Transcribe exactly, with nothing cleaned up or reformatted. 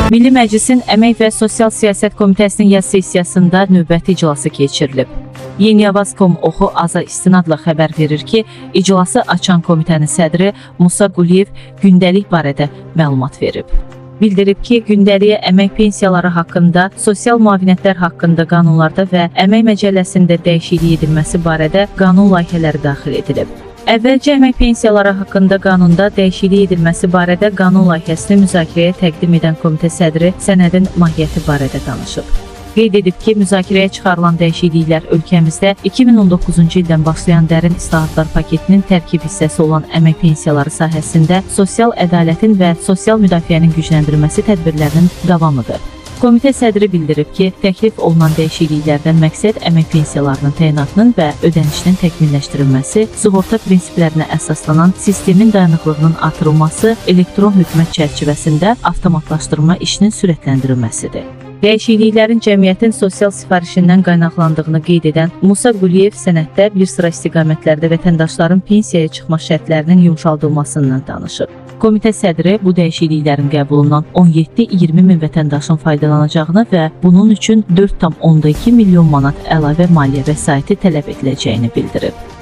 Milli Məclisin Əmək və Sosial Siyasət Komitəsinin yaz sessiyasında növbəti iclası keçirilib. Yeniyavaz nöqtə com oxu aza istinadla xəbər verir ki, iclası açan komitənin sədri Musa Quliyev gündəlik barədə məlumat verib. Bildirib ki, gündəliyə əmək pensiyaları haqqında, sosial müavinətlər haqqında qanunlarda və əmək məcəlləsində dəyişiklik edilməsi barədə qanun layihələri daxil edilib. Əvvəlcə əmək pensiyaları haqqında qanunda dəyişiklik edilməsi barədə qanun layihəsini müzakirəyə təqdim edən komitə sədri sənədin mahiyyəti barədə danışıb. Qeyd edib ki, müzakirəyə çıxarılan dəyişikliklər ölkəmizdə iki min on doqquzuncu ildən başlayan dərin islahatlar paketinin tərkib hissəsi olan əmək pensiyaları sahəsində sosial ədalətin və sosial müdafiənin gücləndirilməsi tədbirlərinin davamıdır. Komitə sədri bildirib ki, təklif olunan dəyişikliklərdən məqsəd əmək pensiyalarının təyinatının və ödənişinin təkmilləşdirilməsi, sığorta prinsiplərinə əsaslanan sistemin dayanıqlığının artırılması, elektron hökumət çərçivəsində avtomatlaşdırma işinin sürətləndirilməsidir. Dəyişikliklərin cəmiyyətin sosial sifarişindən qaynaqlandığını qeyd edən Musa Quliyev sənəddə bir sıra istiqamətlərdə vətəndaşların pensiyaya çıxma şərtlərinin yumşaldılmasından danışıb. Komitə sədri bu dəyişikliklərin qəbulundan on yeddi iyirmi min vətəndaşın faydalanacağını və bunun üçün dörd tam onda iki milyon manat əlavə maliyyə vəsaiti tələb ediləcəyini bildirib.